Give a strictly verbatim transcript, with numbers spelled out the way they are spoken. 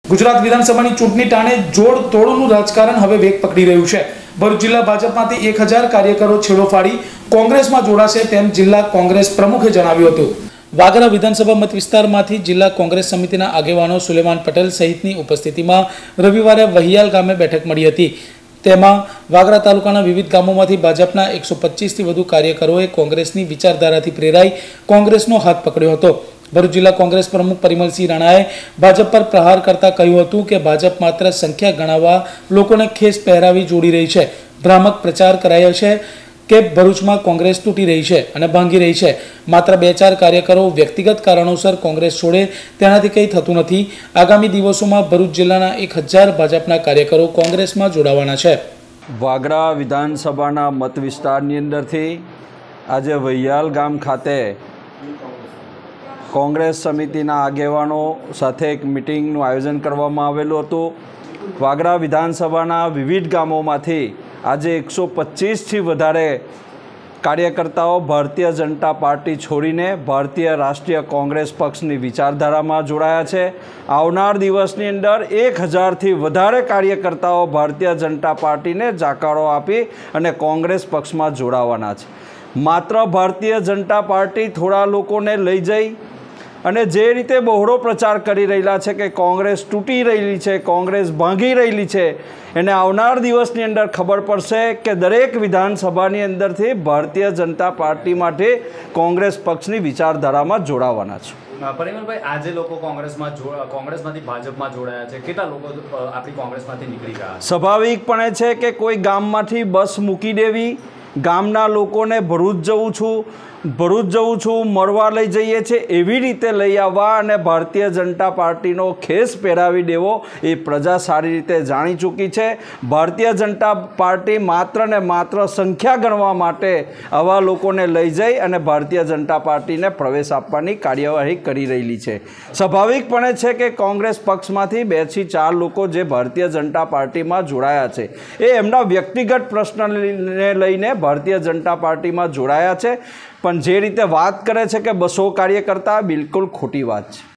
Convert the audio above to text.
ગુજરાત વિધાનસભાની ચૂંટણી ટાણે જોડ તોડનું રાજકારણ હવે વેગ પકડી રહ્યું છે। ભરૂચ જિલ્લા ભાજપમાંથી એક હજાર કાર્યકરો છેડો ફાડી કોંગ્રેસમાં જોડાશે તેમ જિલ્લા કોંગ્રેસ પ્રમુખે જણાવ્યું હતું। વાગરા વિધાનસભા મત વિસ્તારમાંથી જિલ્લા કોંગ્રેસ સમિતિના આગેવાનો સુલેમાન પટેલ સહિતની ઉપસ્થિતિમાં રવિવારે વહિયાલ ગામે બેઠક મળી હતી। તેમાં વાગરા તાલુકાના વિવિધ ગામોમાંથી ભાજપના એકસો પચીસ થી વધુ કાર્યકરોએ કોંગ્રેસની વિચારધારાથી પ્રેરાઈ કોંગ્રેસનો હાથ પકડ્યો હતો। ભરૂચ જિલ્લા કોંગ્રેસ પ્રમુખ પરિમલસિંહ રાણાએ ભાજપ પર પ્રહાર કરતા કહ્યું હતું કે ભાજપ માત્ર સંખ્યા ગણાવવા લોકોને ખેસ પહેરાવી જોડી રહી છે। ભ્રામક પ્રચાર કરાયો છે કે ભરૂચમાં કોંગ્રેસ તૂટી રહી છે અને ભાંગી રહી છે। માત્ર બે ચાર કાર્યકરો વ્યક્તિગત કારણોસર કોંગ્રેસ છોડે તેનાથી કંઈ થતું નથી। આગામી દિવસોમાં ભરૂચ જિલ્લાના એક હજાર ભાજપના કાર્યકરો કોંગ્રેસમાં જોડાવાના છે। વાગરા વિધાનસભાના મત વિસ્તારની અંદરથી આજે વહિયાલ ગામ ખાતે કોંગ્રેસ સમિતિના આગેવાનો સાથે એક મિટિંગનું આયોજન કરવામાં આવેલું હતું। વાગરા વિધાનસભાના વિવિધ ગામોમાંથી આજે એકસો પચીસથી વધારે કાર્યકર્તાઓ ભારતીય જનતા પાર્ટી છોડીને ભારતીય રાષ્ટ્રીય કોંગ્રેસ પક્ષની વિચારધારામાં જોડાયા છે। આવનાર દિવસની અંદર એક હજારથી વધારે કાર્યકર્તાઓ ભારતીય જનતા પાર્ટીને જાકારો આપી અને કોંગ્રેસ પક્ષમાં જોડાવાના છે। માત્ર ભારતીય જનતા પાર્ટી થોડા લોકોને લઈ જઈ અને જે રીતે બહોળો પ્રચાર કરી રહેલા છે કે કોંગ્રેસ તૂટી રહેલી છે, કોંગ્રેસ ભાંગી રહેલી છે, એને આવનાર દિવસની અંદર ખબર પડશે કે દરેક વિધાનસભાની અંદરથી ભારતીય જનતા પાર્ટી માટે કોંગ્રેસ પક્ષની વિચારધારામાં જોડાવાના છે। પરિમલભાઈ, આજે લોકો કોંગ્રેસમાં કોંગ્રેસમાંથી ભાજપમાં જોડાયા છે, કેટલા લોકો આપણી કોંગ્રેસમાંથી નીકળી ગયા? સ્વાભાવિકપણે છે કે કોઈ ગામમાંથી બસ મૂકી દેવી, ગામના લોકોને ભરૂચ જવું છું ભરૂચ જવું છું મળવા લઈ જઈએ છીએ એવી રીતે લઈ આવવા અને ભારતીય જનતા પાર્ટીનો ખેસ પહેરાવી દેવો એ પ્રજા સારી રીતે જાણી ચૂકી છે। ભારતીય જનતા પાર્ટી માત્ર ને માત્ર સંખ્યા ગણવા માટે આવા લોકોને લઈ જઈ અને ભારતીય જનતા પાર્ટીને પ્રવેશ આપવાની કાર્યવાહી કરી રહેલી છે। સ્વાભાવિકપણે છે કે કોંગ્રેસ પક્ષમાંથી બેથી ચાર લોકો જે ભારતીય જનતા પાર્ટીમાં જોડાયા છે એ એમના વ્યક્તિગત પ્રશ્નને લઈને ભારતીય જનતા પાર્ટીમાં જોડાયા છે, પણ જે રીતે વાત કરે છે કે બસો કાર્યકર્તા બિલકુલ ખોટી વાત છે।